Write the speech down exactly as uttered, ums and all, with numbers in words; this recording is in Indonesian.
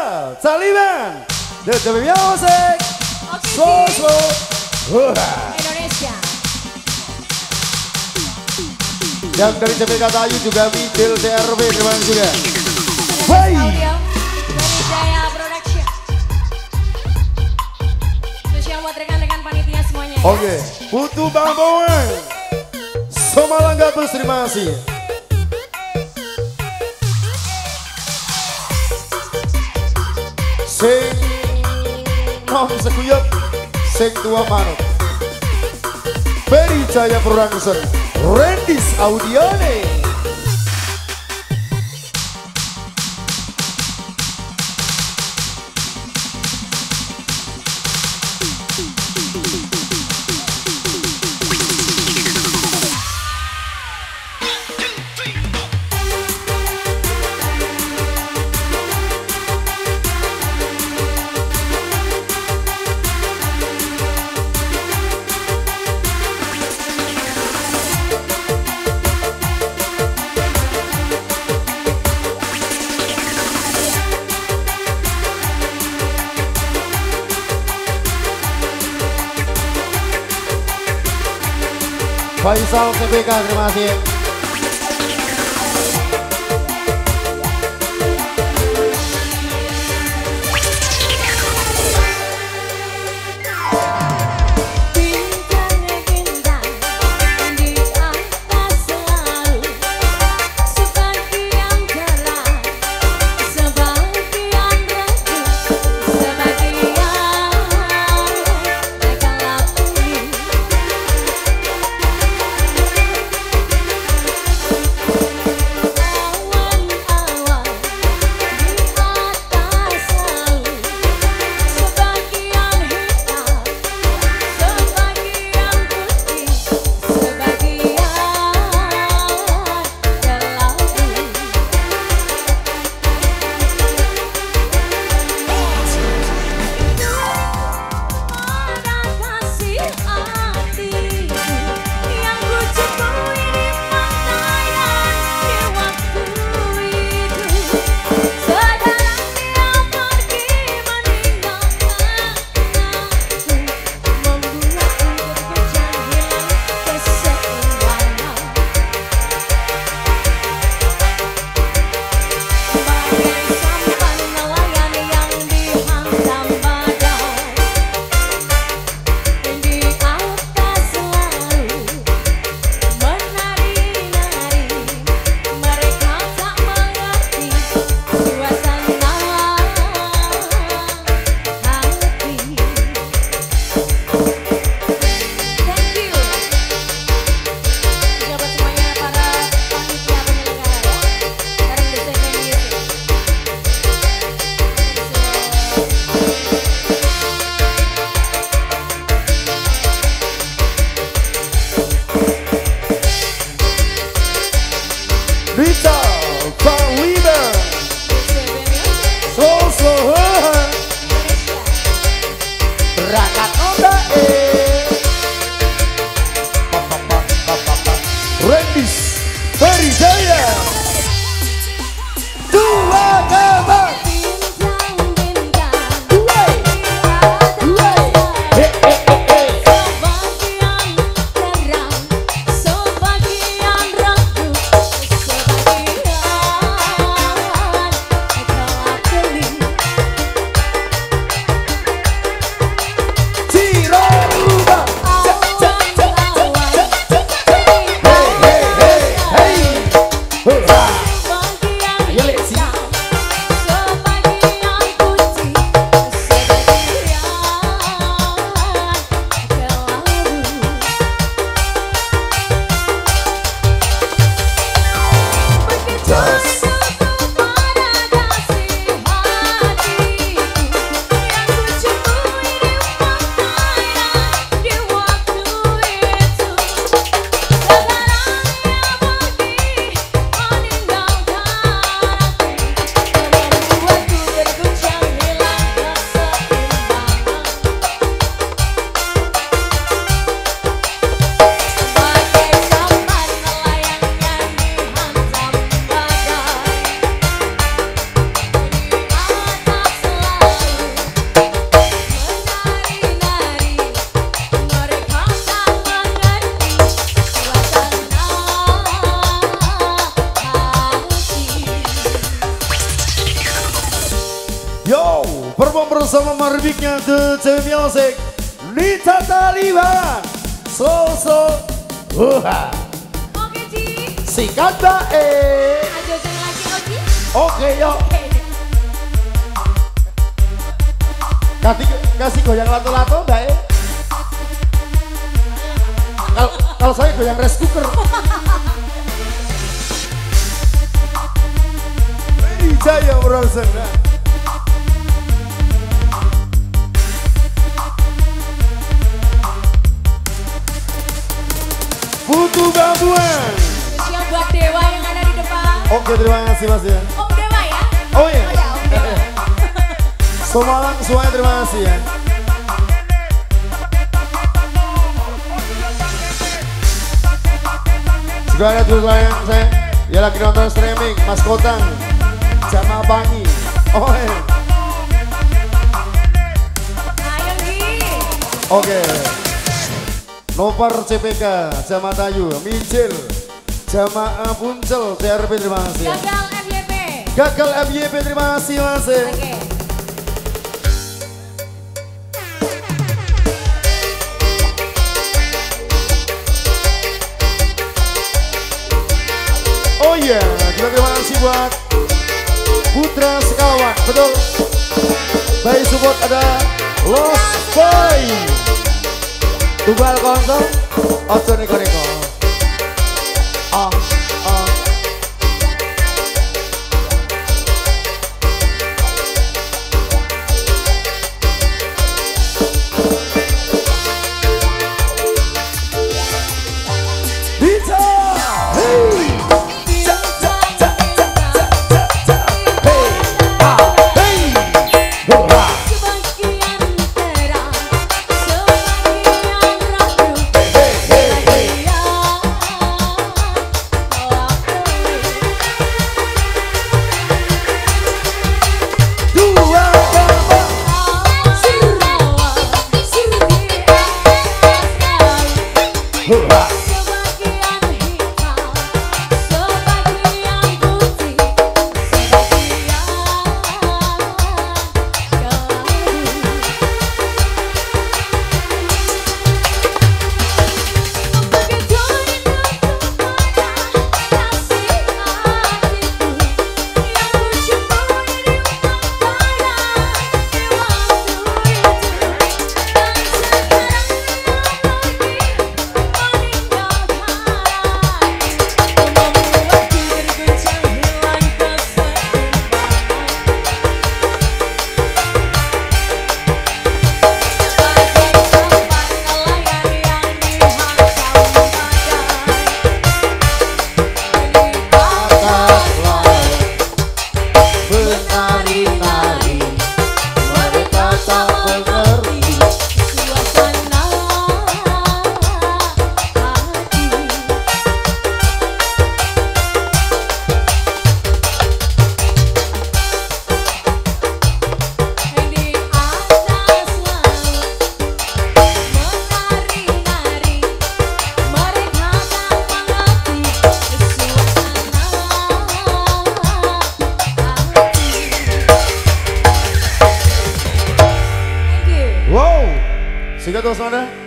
Taliban, the the music, so so, Indonesia. Dan dari C P K Tayu juga Midil D R W, terima kasih juga. Hai. Audio dari Jaya Production. Spesial buat rekan-rekan panitia semuanya ya. Oke, Putu Bang Bowen, Somalangga Bus, terima kasih. Sing nom sekuyup, sing tua manut. Ferry Jaya Production, Rendis Audione. Faisal C P K, terima kasih. perform bersama marbiknya The J Music Nita Taliban Slow Slow Uha. Oke Ci. Sikat bae. Ayo jangan lagi Oki. Oke yuk. Kasih, kasih goyang lato-lato bae. Kalau kalau saya goyang rice cooker. Jaya Brosena. Butuh bantuan. Spesial buat Dewa yang ada di depan. Oke, terima kasih Mas ya. Om Dewa ya? Oh iya. Oh ya, Om Dewa. Semua semuanya terima kasih ya. Juga ada dulu yang saya ya lagi nonton streaming Mas Kotang sama Bangi. Oh iya. Ayo Gi. Oke. Nopar C P K, Jamaah Tayu, Mijil, Jamaah Puncel, T R P terima kasih. Gagal F Y P. Gagal F Y P terima kasih Mas. Oke. Oh iya, juga terima kasih buat Putra Sekawan, betul. Bayi support ada Lost Boy. Tubal konsol, ojo neko-neko. Ah, ah. Bisa, hey. Sehingga terus ada